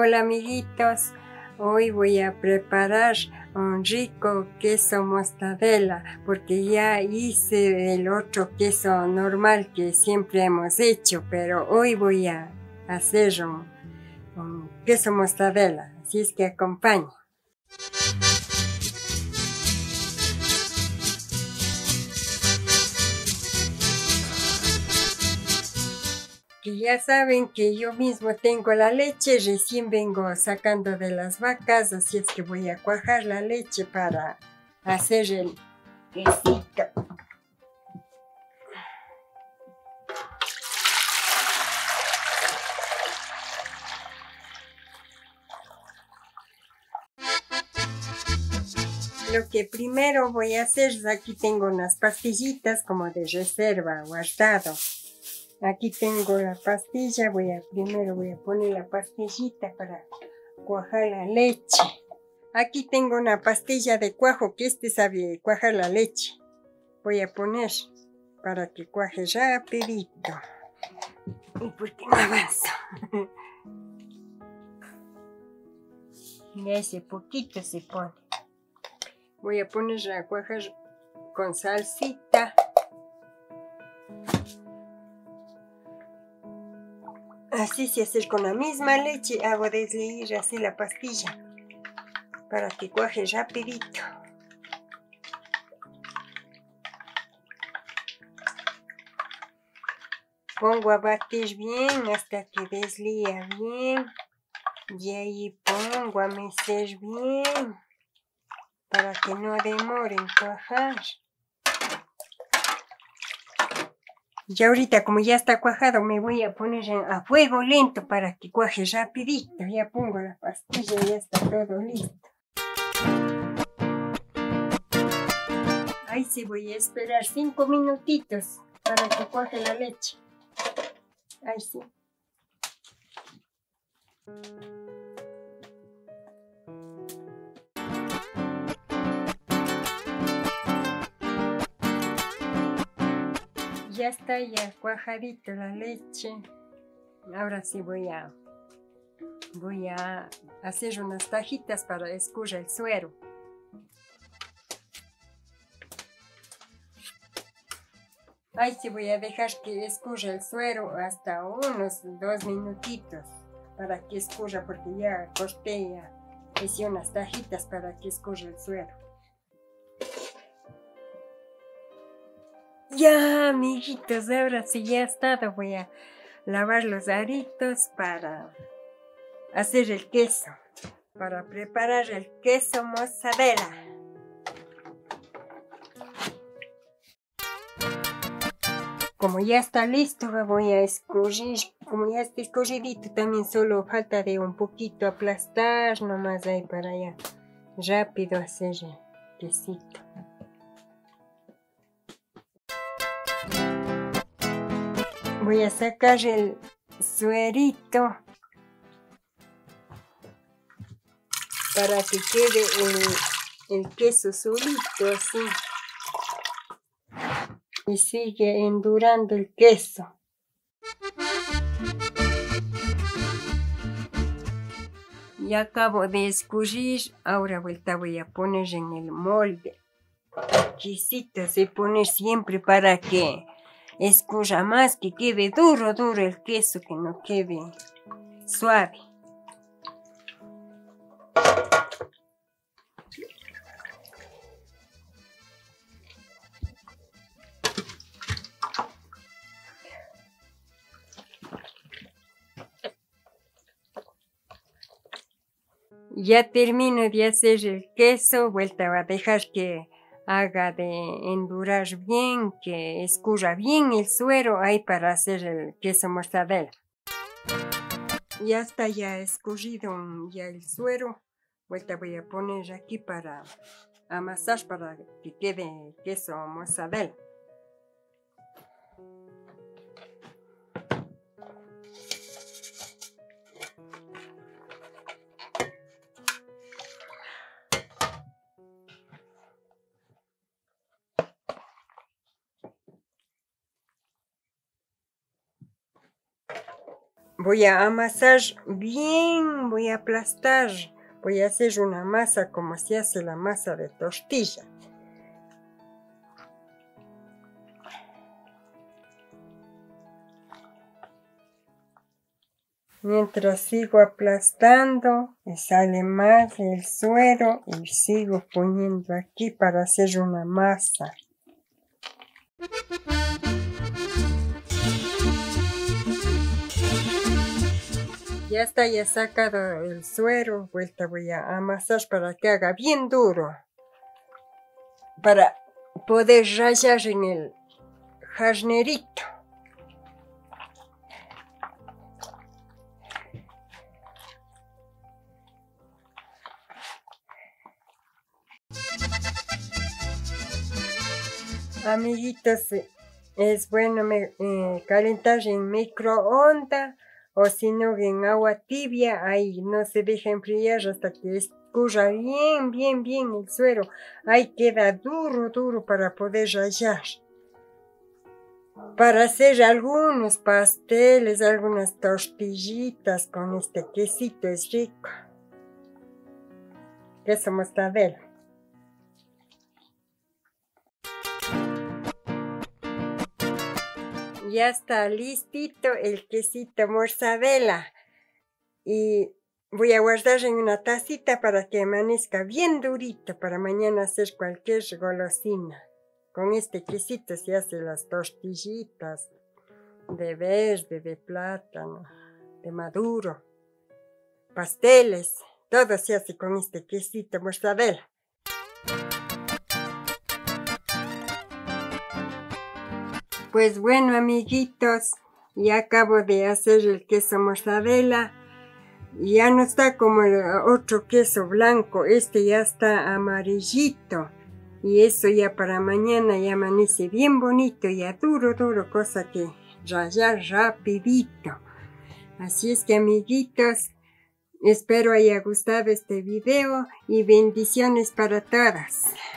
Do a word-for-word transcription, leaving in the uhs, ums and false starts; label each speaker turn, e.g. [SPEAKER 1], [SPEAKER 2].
[SPEAKER 1] Hola amiguitos, hoy voy a preparar un rico queso mortadela porque ya hice el otro queso normal que siempre hemos hecho, pero hoy voy a hacer un, un queso mortadela, así es que acompañe. Que ya saben que yo mismo tengo la leche, recién vengo sacando de las vacas, así es que voy a cuajar la leche para hacer el quesito. Lo que primero voy a hacer es, aquí tengo unas pastillitas como de reserva guardado. Aquí tengo la pastilla, voy a, primero voy a poner la pastillita para cuajar la leche. Aquí tengo una pastilla de cuajo que este sabe cuajar la leche. Voy a poner para que cuaje rapidito. ¿Y por qué no avanzo? Mira, ese poquito se pone. Voy a poner a cuajar con salsita. Así se hace con la misma leche, hago desleír así la pastilla para que cuaje rapidito. Pongo a batir bien hasta que deslía bien y ahí pongo a mecer bien para que no demore en cuajar. Y ahorita como ya está cuajado me voy a poner a fuego lento para que cuaje rapidito. Ya pongo la pastilla y ya está todo listo. Ahí sí voy a esperar cinco minutitos para que cuaje la leche. Ahí sí. Ya está ya cuajadito la leche. Ahora sí voy a, voy a hacer unas tajitas para escurrir el suero. Ahí sí voy a dejar que escurra el suero hasta unos dos minutitos para que escurra, porque ya corté, ya hice unas tajitas para que escurra el suero. Ya, amiguitos, ahora sí ya está. Voy a lavar los aritos para hacer el queso, para preparar el queso mozzarella. Como ya está listo, voy a escurrir. Como ya está escurridito, también solo falta de un poquito aplastar, nomás ahí para allá rápido hacer el quesito. Voy a sacar el suerito para que quede el, el queso solito así. Y sigue endurando el queso. Ya acabo de escurrir, ahora vuelta voy a poner en el molde. El quesito se pone siempre para que escurra más, que quede duro, duro el queso, que no quede suave. Ya termino de hacer el queso, vuelta a dejar que haga de endurar bien, que escurra bien el suero ahí para hacer el queso mortadela. Ya está ya escurrido ya el suero, vuelta voy a poner aquí para amasar para que quede el queso mortadela. Voy a amasar bien, voy a aplastar. Voy a hacer una masa como se hace la masa de tortilla. Mientras sigo aplastando, me sale más el suero y sigo poniendo aquí para hacer una masa. Ya está, ya sacado el suero, vuelta voy a amasar para que haga bien duro. Para poder rallar en el jarnerito. Amiguitos, es bueno me, eh, calentar en microondas o si no en agua tibia, ahí no se deja enfriar hasta que escurra bien, bien, bien el suero. Ahí queda duro, duro para poder rallar. Para hacer algunos pasteles, algunas tortillitas con este quesito es rico. Queso mortadela. Ya está listito el quesito mortadela y voy a guardar en una tacita para que amanezca bien durito para mañana hacer cualquier golosina. Con este quesito se hacen las tortillitas de verde, de plátano, de maduro, pasteles, todo se hace con este quesito mortadela. Pues bueno, amiguitos, ya acabo de hacer el queso mortadela. Ya no está como el otro queso blanco, este ya está amarillito. Y eso ya para mañana ya amanece bien bonito, ya duro, duro, cosa que rallar rapidito. Así es que, amiguitos, espero haya gustado este video y bendiciones para todas.